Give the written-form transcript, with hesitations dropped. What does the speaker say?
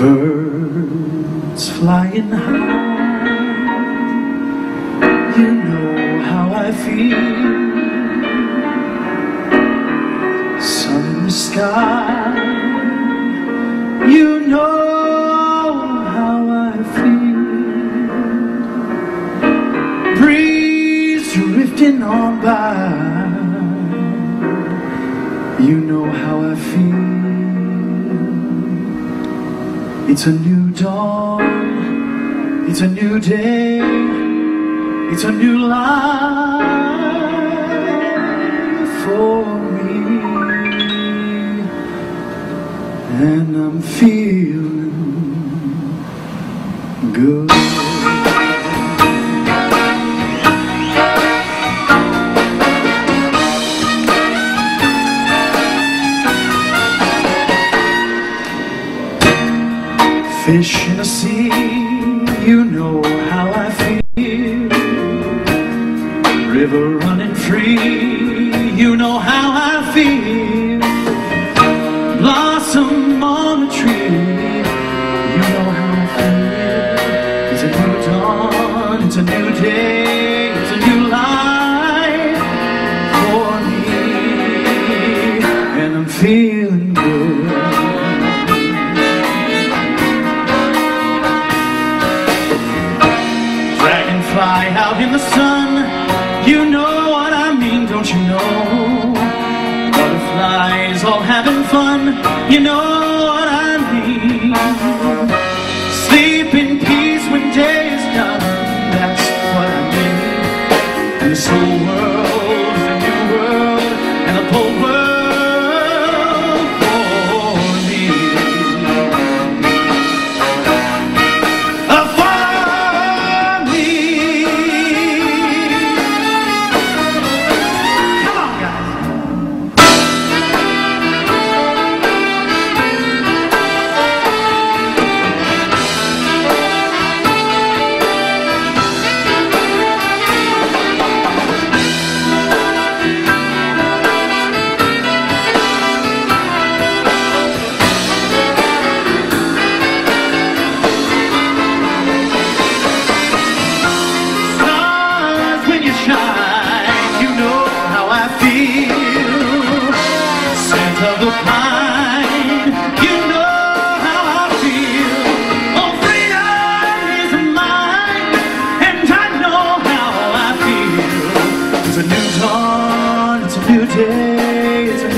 Birds flying high, you know how I feel. Sun in the sky, you know how I feel. Breeze drifting on by, you know how I feel. It's a new dawn, it's a new day, it's a new life for me, and I'm feeling good. Fish in the sea, you know how I feel. River running free, you know how I feel. Blossom on a tree, you know how I feel. It's a new dawn, it's a new day, it's a new life for me, and I'm feeling good. Fly out in the sun, you know what I mean, don't you know? Butterflies all having fun, you know what I mean. Sleep in peace when day is done, that's what I mean. And this whole world is a new world, and the whole world for me. Of the pine, you know how I feel. Oh, freedom is mine, and I know how I feel. It's a new dawn, it's a new day, it's a